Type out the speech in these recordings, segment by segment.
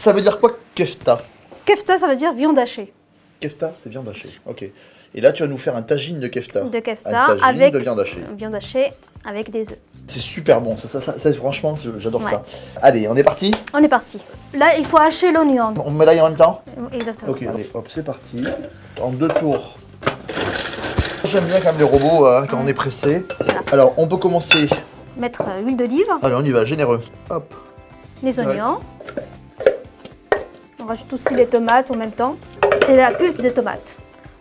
Ça veut dire quoi, kefta? Kefta, ça veut dire viande hachée. Kefta, c'est viande hachée. Ok. Et là, tu vas nous faire un tagine de kefta. De Un kefta tagine avec de viande hachée. viande hachée avec des œufs. C'est super bon. Ça, franchement, j'adore Ouais. ça. Allez, on est parti? On est parti. Là, il faut hacher l'oignon. On met l'ail en même temps? Exactement. Ok, allez, hop, c'est parti. En 2 tours. J'aime bien quand même les robots hein, quand on est pressé. Voilà. Alors, on peut commencer. Mettre l'huile d'olive, Allez, on y va, généreux. Hop. les oignons. On rajoute aussi les tomates en même temps. C'est la pulpe de tomates.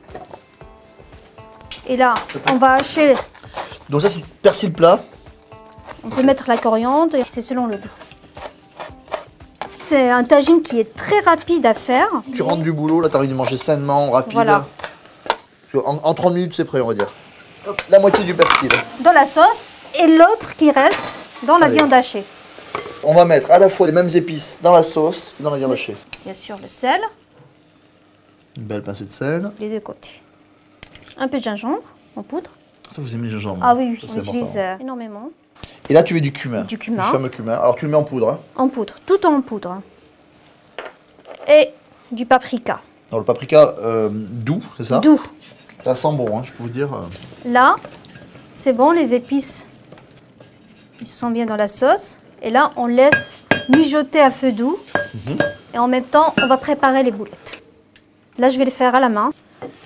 Et là, on va hacher. Donc ça, c'est persil plat. On peut mettre la coriandre, c'est selon le goût. C'est un tagine qui est très rapide à faire. Tu rentres du boulot, là, t'as envie de manger sainement, rapide. Voilà. En 30 minutes, c'est prêt, on va dire. Hop, la moitié du persil. Dans la sauce et l'autre qui reste dans la Allez. viande hachée. On va mettre à la fois les mêmes épices dans la sauce et dans la viande hachée. Bien sûr, le sel, Une belle pincée de sel. les deux côtés. Un peu de gingembre en poudre. Ça, vous aimez le gingembre? Ah oui, Ça, on c'est utilise important. énormément. Et là, tu mets du cumin. Du cumin. Le fameux cumin. Alors, tu le mets en poudre. Hein. En poudre, tout en poudre. Et du paprika. Alors, le paprika doux, c'est ça? Doux. Ça sent bon, hein, je peux vous dire. Là, c'est bon, les épices, ils sont bien dans la sauce. Et là, on laisse mijoter à feu doux. Et en même temps, on va préparer les boulettes. Là, je vais les faire à la main.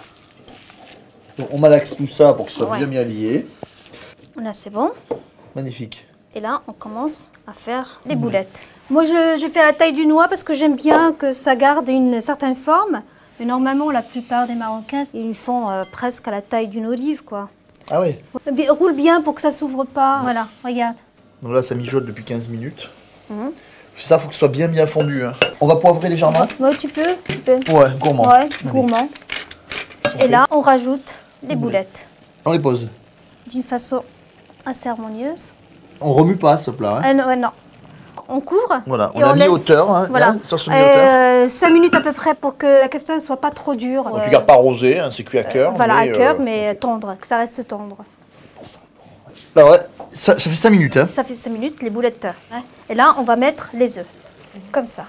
Donc, on malaxe tout ça pour que ce soit Ouais. bien lié. Là, c'est bon. Magnifique. Et là, on commence à faire les boulettes. Moi, je fais à la taille du noix parce que j'aime bien que ça garde une certaine forme. Mais normalement, la plupart des Marocains, ils font presque à la taille d'une olive, quoi. Ah ouais. Roule bien pour que ça s'ouvre pas. Voilà, regarde. Donc là, ça mijote depuis 15 minutes. Mhm. Ça, faut que ce soit bien fondu. Hein. On va poivrer légèrement. Ouais, tu peux. Ouais, gourmand. Ouais, Allez. gourmand. On Et fait. là, on rajoute les boulettes On les pose. d'une façon assez harmonieuse. On remue pas ce plat. Hein. Non, non. On couvre. Voilà, on et a mis laisse- hauteur. Hein, Voilà. hein, ça se met hauteur. 5 minutes à peu près pour que la kefta ne soit pas trop dure. Donc, tu gardes pas rosé, hein, c'est cuit à cœur. Voilà, mais, à cœur, mais tendre, que ça reste tendre. Alors, ouais, ça fait 5 minutes. Hein. Ça fait 5 minutes, les boulettes. Hein. Et là, on va mettre les œufs. Comme ça.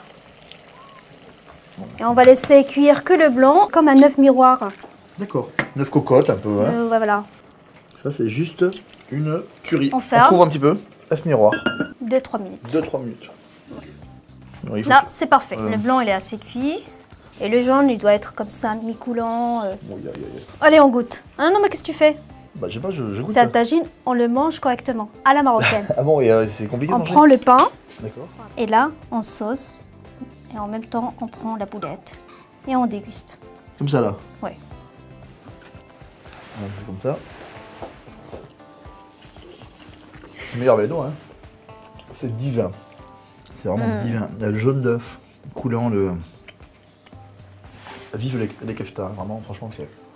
Et on va laisser cuire que le blanc, comme un œuf miroir. D'accord. 9 cocottes un peu. Hein. Voilà. Ça, c'est juste une curie. On ferme. couvre un petit peu. œuf miroir. 2-3 minutes. 2-3 minutes. Non, il faut Là, que- c'est parfait. Le blanc, il est assez cuit. Et le jaune, il doit être comme ça, mi-coulant. Bon, y a- Allez, on goûte. Ah non, mais qu'est-ce que tu fais? Bah, je sais pas, je goûte. C'est un tagine, on le mange correctement, à la marocaine. Ah bon, c'est compliqué de On manger. prend le pain, D'accord. et là, on sauce. Et en même temps, on prend la boulette. Et on déguste. Comme ça, là. Ouais. On fait comme ça. Meilleur avec les doigts, hein. C'est divin. C'est vraiment divin. Le jaune d'œuf coulant, le... Vive les keftas, vraiment, franchement, c'est...